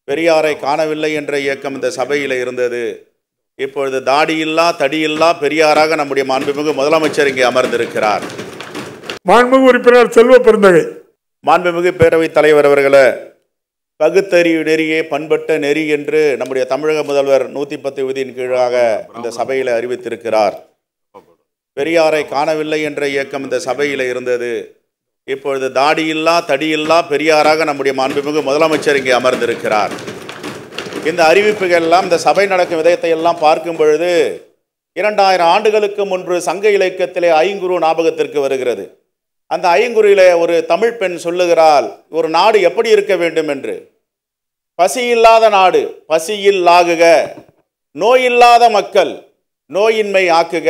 பெரியாரை காணவில்லை என்ற இயக்கம் இந்த சபையில் இருந்தது. இப்பொழுது தாடியில்லா தடியில்லா பெரியாராக நம்முடைய மாண்புமிகு முதலமைச்சர் இங்கே அமர்ந்திருக்கிறார். மாண்புமிகு உறுப்பினர் செல்வப்பெருந்தகை. மாண்புமிகு பேரவைத் தலைவர் அவர்களே, பகுத்தறிவு நெறியே பண்பட்ட நெறி என்று நம்முடைய தமிழக முதல்வர் 110 விதியின் கீழாக இந்த சபையில் அறிவித்திருக்கிறார். பெரியாரை காணவில்லை என்ற இயக்கம் இந்த சபையில் இருந்தது. இப்பொழுது தாடியில்லா தடியில்லா பெரியாராக நம்முடைய மாண்புமிகு முதலமைச்சர் இங்கே அமர்ந்திருக்கிறார். இந்த அறிவிப்புகள் எல்லாம், இந்த சபை நடக்கும் விதயத்தை எல்லாம் பார்க்கும் பொழுது 2000 ஆண்டுகளுக்கு முன்பு சங்க இலக்கியத்திலே ஐங்குறு ஞாபகத்திற்கு வருகிறது. அந்த ஐங்குறியிலே ஒரு தமிழ் பெண் சொல்லுகிறாள், ஒரு நாடு எப்படி இருக்க வேண்டும் என்று. பசியில்லாத நாடு பசியில் ஆகுக, நோயில்லாத மக்கள் நோயின்மை ஆக்குக,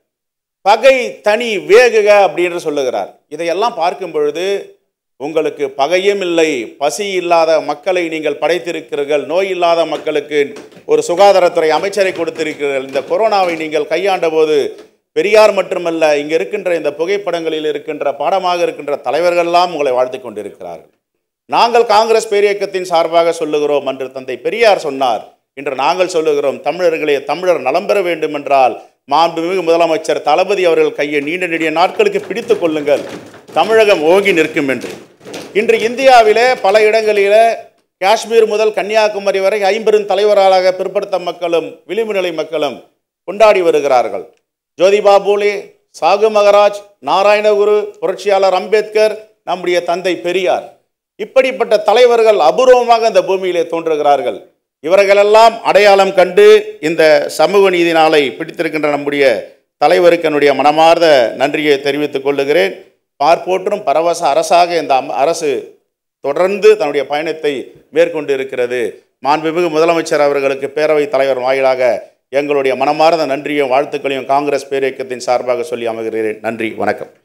பகை தனி வேகுக அப்படின்னு சொல்லுகிறார். இதையெல்லாம் பார்க்கும் பொழுது உங்களுக்கு பகையும் இல்லை, பசி இல்லாத மக்களை நீங்கள் படைத்திருக்கிறீர்கள், நோய் இல்லாத மக்களுக்கு ஒரு சுகாதாரத்துறை அமைச்சரை கொடுத்திருக்கிறீர்கள். இந்த கொரோனாவை நீங்கள் கையாண்ட போது பெரியார் மட்டுமல்ல, இங்கே இருக்கின்ற இந்த புகைப்படங்களில் இருக்கின்ற பாடமாக இருக்கின்ற தலைவர்கள்லாம் உங்களை வாழ்த்து கொண்டிருக்கிறார்கள். நாங்கள் காங்கிரஸ் பேரியக்கத்தின் சார்பாக சொல்லுகிறோம் என்று தந்தை பெரியார் சொன்னார். இன்று நாங்கள் சொல்லுகிறோம், தமிழர்களே, தமிழர் நலம் பெற வேண்டும் என்றால் மாண்புமிகு முதலமைச்சர் தளபதி அவர்கள் கையை நீண்ட நெடிய நாட்களுக்கு பிடித்து கொள்ளுங்கள், தமிழகம் ஓங்கி நிற்கும் என்று. இன்று இந்தியாவிலே பல இடங்களிலே காஷ்மீர் முதல் கன்னியாகுமரி வரை 50 தலைவர்களாக பிற்படுத்த மக்களும் விளிம்பு நிலை மக்களும் கொண்டாடி வருகிறார்கள். ஜோதிபா பூலே, சாகு மகராஜ், நாராயணகுரு, புரட்சியாளர் அம்பேத்கர், நம்முடைய தந்தை பெரியார், இப்படிப்பட்ட தலைவர்கள் அபூர்வமாக இந்த பூமியிலே தோன்றுகிறார்கள். இவர்களெல்லாம் அடையாளம் கண்டு இந்த சமூக நீதி நாளை பிடித்திருக்கின்ற நம்முடைய தலைவருக்கு என்னுடைய மனமார்ந்த நன்றியை தெரிவித்துக் கொள்ளுகிறேன். பார்ப்போற்றும் பரவச அரசாக இந்த அரசு தொடர்ந்து தன்னுடைய பயணத்தை மேற்கொண்டு இருக்கிறது. மாண்புமிகு முதலமைச்சர் அவர்களுக்கு பேரவைத் தலைவர் வாயிலாக எங்களுடைய மனமார்ந்த நன்றியும் வாழ்த்துக்களையும் காங்கிரஸ் பேரியக்கத்தின் சார்பாக சொல்லி அமைகிறேன். நன்றி, வணக்கம்.